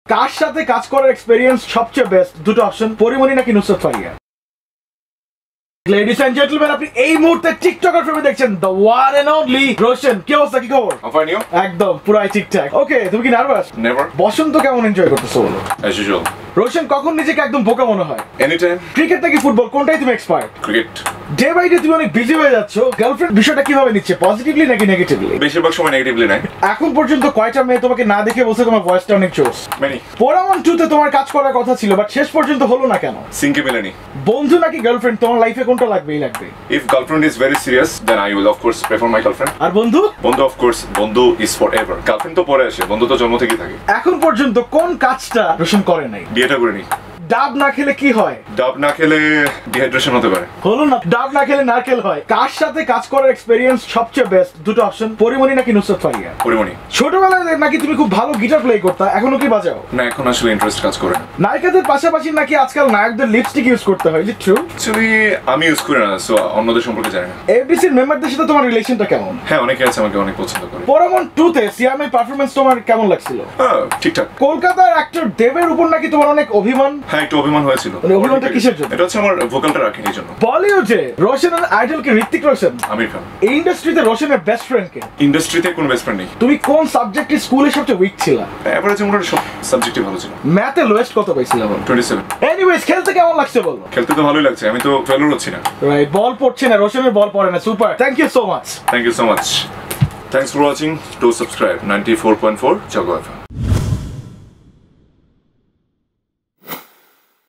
কার সাথে কাজ করার এক্সপেরিয়েন্স সবচেয়ে বেস্ট? দুটো অপশন, পরিমণি নাকি Nusrat Faria. Ladies and gentlemen, আপনি এই মুহূর্তে টিকটকার ফ্রেমে দেখছেন the one and only Roshan. কি অবস্থা, কি খবর? I'm fine, you? একদম পুরাই ঠিকঠাক। ওকে, তুমি কি নার্ভাস? Never. বসন্ত কেমন এনজয় করতেছো বলো? As usual. রোশন, কখন নিজেকে একদম বোকা মনে হয়? Anytime. ক্রিকেট নাকি ফুটবল, কোনটাই তুমি expert? Cricket. Day by day তুমি অনেক বিজি হয়ে যাচ্ছ, গার্লফ্রেন্ড বিষয়টা কিভাবে নিচ্ছে, পজিটিভলি নাকি নেগেটিভলি? বেশিরভাগ সময় নেগেটিভলি নাই। এখন পর্যন্ত কয়টা মেয়ে তোমাকে না দেখে বলছে তোমার ভয়েসটা অনেক জোস? Many. পোরামন 2 তে তোমার কাজ করার কথা ছিল, বাট শেষ পর্যন্ত হলো না কেন? সিঙ্কে মেলেনি। বন্ধু নাকি গার্লফ্রেন্ড, তোমার লাইফে কোনটা লাগবেই লাগবে? If girlfriend is very serious, then I will of course prefer my girlfriend. আর বন্ধু? বন্ধু of course, বন্ধু is forever. Girlfriend তো পরে আসে, বন্ধু তো জন্ম থেকেই থাকে। এখন পর্যন্ত কোন কাজটা রোশন করে নাই? বিয়েটা করিনি। ডাব না খেলে কি হয়? ডাব না খেলে ডিহাইড্রেশন হতে পারে। হলো না, ডাব না খেলে নারকেল হয়। কার সাথে কাজ করার এক্সপেরিয়েন্স সবচেয়ে বেস্ট? দুটো অপশন, পরিমণি নাকি নুসরাত ফারিয়া। পরিমণি। ছোটবেলায় নাকি তুমি খুব ভালো গিটার প্লে করতা, এখনো কি বাজাও? না, এখন আসলে ইন্টারেস্ট কাজ করে না। নায়িকাদের পাশাপাশি নাকি আজকাল নায়কদের লিপস্টিক ইউজ করতে হয়, ইজ ইট ট্রু? অ্যাকচুয়ালি আমি ইউজ করি না, সো অন্যদের সম্পর্কে জানি না। এফডিসির মেম্বারদের সাথে তোমার রিলেশনটা কেমন? হ্যাঁ, অনেকে আছে আমাকে অনেক পছন্দ করে। পোরামন 2 তে সিয়ামের পারফরম্যান্স তোমার কেমন লাগছিল? হ্যাঁ, ঠিকঠাক। কলকাতার অ্যাক্টর দেবের উপর নাকি তোমার অনেক অভিমান? হ্যাঁ, একটু অভিমান হয়েছিল। অভিমানটা কিসের জন্য? এটা হচ্ছে আমার ভোকালটা রাখিনি এই জন্য। বলিউডে রোশনের আইডল কে ঋত্বিক রোশন? আমির খান। এই ইন্ডাস্ট্রিতে রোশনের বেস্ট ফ্রেন্ড কে? ইন্ডাস্ট্রিতে কোনো বেস্ট ফ্রেন্ড নেই। তুমি কোন সাবজেক্টে স্কুলে সবচেয়ে উইক ছিলা? এভারেজ মোটামুটি সব সাবজেক্টই ভালো ছিল। ম্যাথে লোয়েস্ট কত পাইছিলা বল? 27। এনিওয়েজ, খেলতে কেমন লাগছে বলো? খেলতে তো ভালোই লাগছে, আমি তো ফেলার হচ্ছি না। রাইট, বল পড়ছে না, রোশনের বল পড়ে না। Super, thank you so much. Thank you so much. Thanks for watching. Do subscribe. 94.4 JAGO FM.